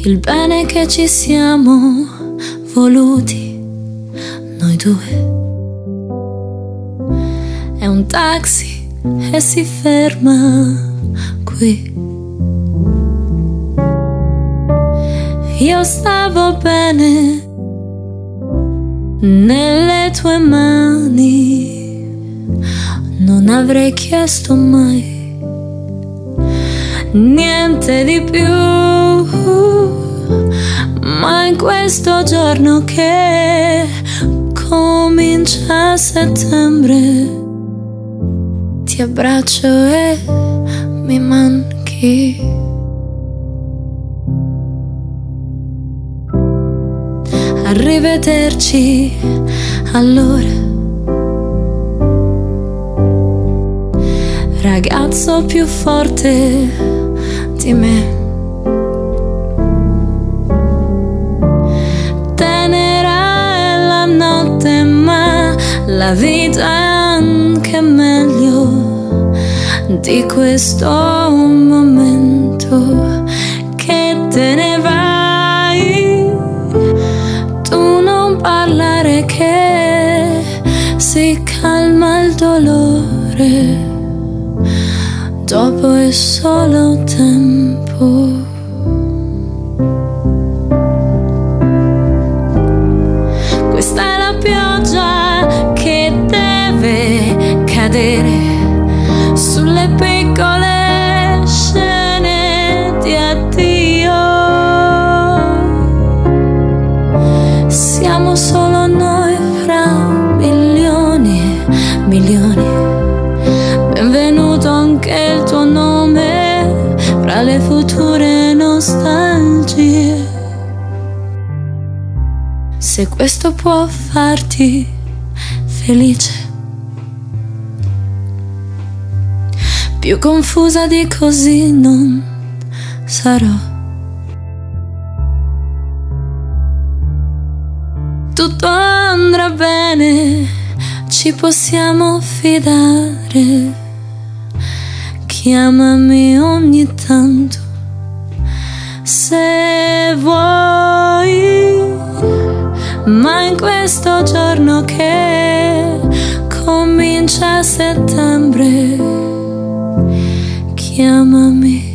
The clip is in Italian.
il bene che ci siamo voluti noi due. È un taxi e si ferma qui. Io stavo bene nelle tue mani, non avrei chiesto mai niente di più, ma in questo giorno che comincia settembre ti abbraccio e mi manchi. Arrivederci allora, ragazzo più forte di me. Tenera è la notte, ma la vita è anche meglio di questo momento che te ne vai. Tu non parlare che si calma il dolore, dopo è solo tempo. Questa è la pioggia che deve cadere sulle piccole scene di addio. Siamo solo noi fra milioni e milioni. Benvenuto anche il tuo nome fra le future nostalgie. Se questo può farti felice, più confusa di così non sarò. Tutto andrà bene, ci possiamo fidare. Chiamami ogni tanto se vuoi, ma in questo giorno che comincia settembre chiamami.